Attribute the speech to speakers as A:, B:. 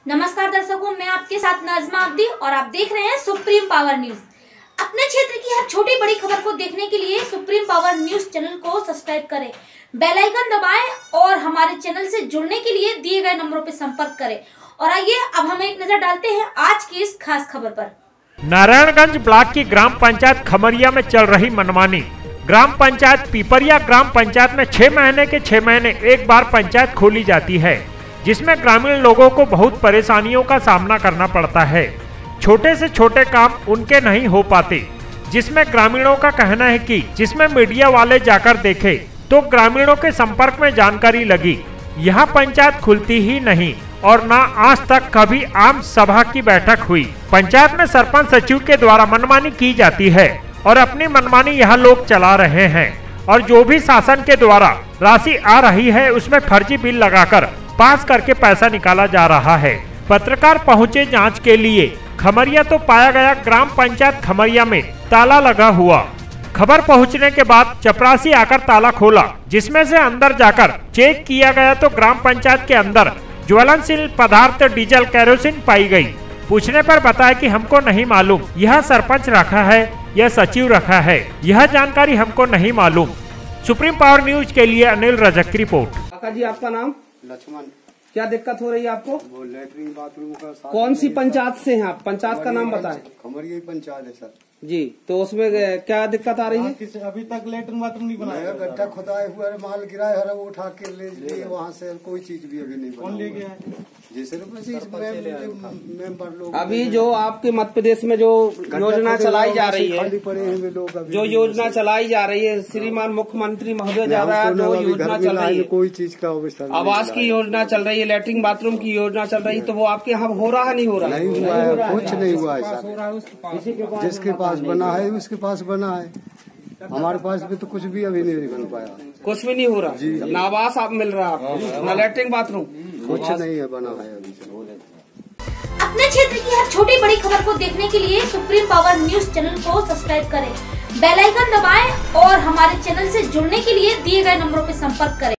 A: नमस्कार दर्शकों, मैं आपके साथ नाजमा अब्दी और आप देख रहे हैं सुप्रीम पावर न्यूज। अपने क्षेत्र की हर छोटी बड़ी खबर को देखने के लिए सुप्रीम पावर न्यूज चैनल को सब्सक्राइब करें, बेल आइकन दबाएं और हमारे चैनल से जुड़ने के लिए दिए गए नंबरों पर संपर्क करें। और आइए अब हम एक नजर डालते हैं आज की इस खास खबर पर।
B: नारायणगंज ब्लॉक की ग्राम पंचायत खमरिया में चल रही मनमानी। ग्राम पंचायत पीपरिया ग्राम पंचायत में 6 महीने के 6 महीने एक बार पंचायत खोली जाती है, जिसमें ग्रामीण लोगों को बहुत परेशानियों का सामना करना पड़ता है। छोटे से छोटे काम उनके नहीं हो पाते, जिसमें ग्रामीणों का कहना है कि जिसमें मीडिया वाले जाकर देखे तो ग्रामीणों के संपर्क में जानकारी लगी, यह पंचायत खुलती ही नहीं और न आज तक कभी आम सभा की बैठक हुई। पंचायत में सरपंच सचिव के द्वारा मनमानी की जाती है और अपनी मनमानी यह लोग चला रहे हैं और जो भी शासन के द्वारा राशि आ रही है उसमें फर्जी बिल लगाकर पास करके पैसा निकाला जा रहा है। पत्रकार पहुंचे जांच के लिए खमरिया तो पाया गया ग्राम पंचायत खमरिया में ताला लगा हुआ। खबर पहुंचने के बाद चपरासी आकर ताला खोला, जिसमें से अंदर जाकर चेक किया गया तो ग्राम पंचायत के अंदर ज्वलनशील पदार्थ डीजल केरोसिन पाई गई। पूछने पर बताया कि हमको नहीं मालूम, यह सरपंच रखा है या सचिव रखा है, यह जानकारी हमको नहीं मालूम। सुप्रीम पावर न्यूज के लिए अनिल रजक की रिपोर्ट।
C: काका जी, आपका नाम?
D: लक्ष्मण।
C: क्या दिक्कत हो रही है आपको?
D: वो लेटरिन बाथरूम का
C: कौन सी पंचायत से हैं आप? पंचायत का नाम बताएं।
D: खमरिया पंचायत है सर
C: जी। तो उसमें क्या दिक्कत आ रही है?
D: अभी तक लेटरिन बाथरूम नहीं बनाया। गड्ढा खुदाए हुआ है, माल गिराए है, वो उठा के ले लिए वहाँ से कोई चीज भी अभी नहीं बना। कौन ले गया है? जैसे मेंबर लोग
C: अभी जो आपके मध्य प्रदेश में जो योजना चलाई जा रही है, जो योजना चलाई जा रही है, श्रीमान मुख्यमंत्री महोदय द्वारा जो योजना चल रही है,
D: कोई चीज का अवस्था
C: आवास की योजना चल रही है, लेटरिन बाथरूम की योजना चल रही है, तो वो आपके यहाँ हो रहा है नहीं हो रहा?
D: नहीं हुआ है, कुछ नहीं हुआ है। जिसके पास बना है उसके पास बना है, हमारे पास भी तो कुछ भी अभी नहीं बन पाया।
C: कुछ भी नहीं हो रहा? ना आवास आप मिल रहा है, ना लेटरिन बाथरूम,
D: कुछ नहीं है बना है अभी।
A: अपने क्षेत्र की हर छोटी बड़ी खबर को देखने के लिए सुप्रीम पावर न्यूज चैनल को सब्सक्राइब करें, बेल आइकन दबाएं और हमारे चैनल से जुड़ने के लिए दिए गए नंबरों पर संपर्क करें।